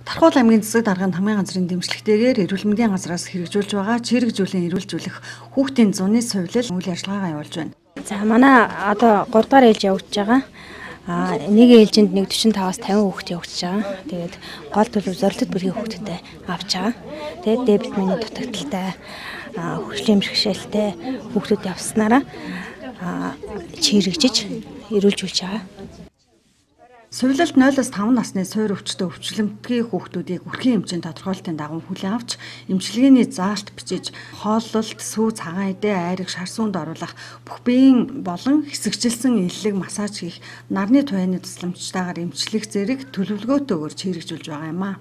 Тархуул аймгийн засаг дарганд хамгийн газрын дэмжлэгтэйгээр эрүүл мэндийн газраас хэрэгжүүлж байгаа чирэгжүүлэн эрүүлжүүлэх хүүхдийн зуны сувилал үйл ажиллагаагаа явуулж байна. За манай одоо 3 дахь ээлж явагдаж байгаа. Нэг ээлжинд 45-аас 50 хүүхэд явагдаж байгаа. Тэгээд гол төлөв зорилт бүрийн хүүхэдтэй авч байгаа. Тэгээд Д витамины дутагдaltaй, хөгжлийн бэрхшээлтэй хүүхдүүд явснараа чирэгжиж эрүүлжүүлж байгаа. Сувилалд 0-5 насны суур өвчтөд өвчлөмтгий хүүхдүүдийг үрхийн эмчийн тодорхойлолтын дагуу хүлээн авч эмчилгээний заалт бичиж хооллолт, сүү цагаан эдээ, айраг, шар сүүнд оруулах, бүх биеийн болон хэсэгчилсэн эллэг массаж хийх, нарны туяаны тусламжтайгаар эмчлэх зэрэг төлөвлөгөөтэйгээр чирэгжүүлж байгаа юм аа.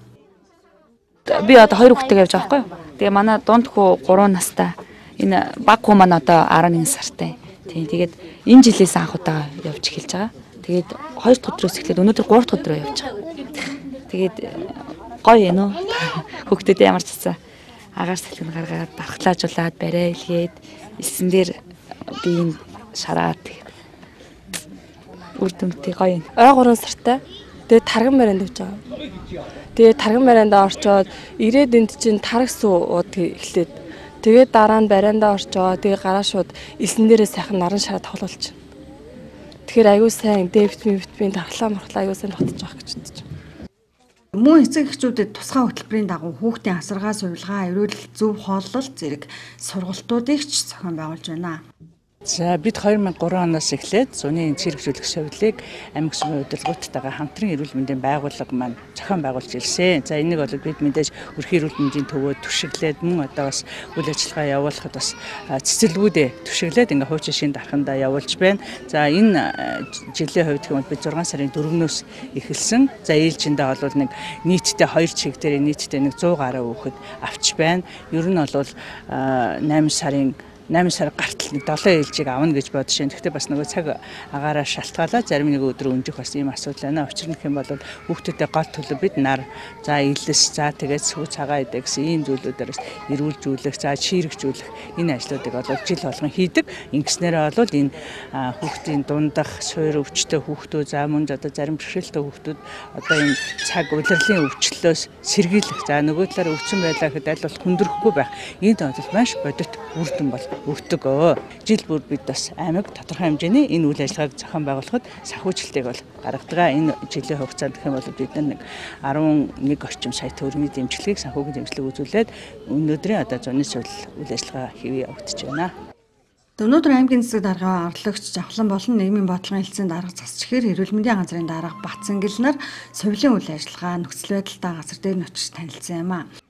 Би одоо 2 хүүхэдтэй явж байгаа байхгүй юу? Тэгээ манай дунд хүү 3 настай. Энэ баг хүү маань одоо 11 сартай. Тэгээд энэ жилээс анх удаа явж эхэлж байгаа. Тэгээд 2 дахь өдрөөс эхлээд өнөөдөр 3 дахь өдрөө явж байгаа. Тэгээд гоё юм уу? Хүүхдүүдээ ямар ч гэсэн агаар салхин гаргаад бархлаажуулаад барай илгээд элсэн дээр биеийг шараад тэгээд үр дүнтэй гоё юм. Ой 3 сартай. Тэгээд тарган барианд явж байгаа. Тэгээд тарган бариандаа орчоод ирээд энд чинь тараг суу эхлээд тэгээд дараа нь бариандаа орчоод тэгээд гараа шууд элсэн дээрээ сайхан наран шараа тоглуулчих. Тэгэхээр аюу сайн Д витамин тархлаа аюу сайн тогтож байгаа гэж бодож байна. Мөн эцэг эхчүүдэд тусгай хөтөлбөрийн дагуу хүүхдийн асаргаа, сувилгаа, эрүүл зөв хооллолт зэрэг сургалтуудыг ч зохион байгуулж байна. За бид 2003 оноос эхлээд зуны чирэгжүүлэх сувилыг аймаг сүмийн удирдлагуудтайгаа хамтран эрүүл мэндийн байгууллага маань зохион байгуулж ирсэн. За энийг бол бид мэдээж өрхийн эрүүл мэндийн төвөө түшиглээд мөн одоо бас үйл ажиллагаа явуулахад бас цэцэрлэгүүдээ түшиглээд ингээ хуучин шин дархандаа явуулж байна. За энэ жилийн хувьд гэмэл бид 6 сарын 4-өөс эхэлсэн. За ээлжиндээ бол нэг нийтдээ 2 чиг дээр нийтдээ нэг 100 гаруй хүүхэд авч байна. Ер нь бол 8 сар гартал нэг 7 ээлжийг авна гэж бодож байна. Гэхдээ бас нөгөө цаг агаараа шалтгаалаад зарим нэг өдөр өнжих бас ийм асуудал байна. Учир нь гэх юм бол хүүхдүүдэд гол төлөв бид нар за илэс за тэгээд сүү цагаан идэ гэсэн ийм зүйлүүдээрээс эрүүлжүүлэх, за чирэгжүүлэх энэ ажлуудыг бол жил болгон хийдэг. Ингэснээрээ бол энэ хүүхдийн дундах суур өвчтөй хүүхдүүд за мөн одоо зарим бэрхшээлтэй хүүхдүүд одоо энэ цаг удирлын өвчлөлөөс сэргийлэх. За нөгөө талаар өвчин байлаа гэхэд аль бол хүндрэхгүй байх. Энд бол маш бодит үр дүн бол өгдөг. Жил бүр бид бас аймаг тодорхой хэмжээний энэ үйл ажиллагааг зохион байгуулахад санхүүжилтийг бол гаргадаг. Энэ жилийн хугацаанд гэх юм бол бид нэг 11 орчим сая төгрөгийн дэмжлэгийг санхүүгийн дэмжлэг үзүүлээд өнөөдрийн одоо зуны сувил үйл ажиллагаа хэвээ явагдаж байна. Өнөөдөр аймгийн засаг даргын орлогч Жавхлан болон нийгмийн бодлогын хэлтсийн дарга засчихэр эрүүл мэндийн газрын дарга Батцангил нар сувилийн үйл ажиллагаа нөхцөл байдалтай газар дээр нь очиж танилцсан юм аа.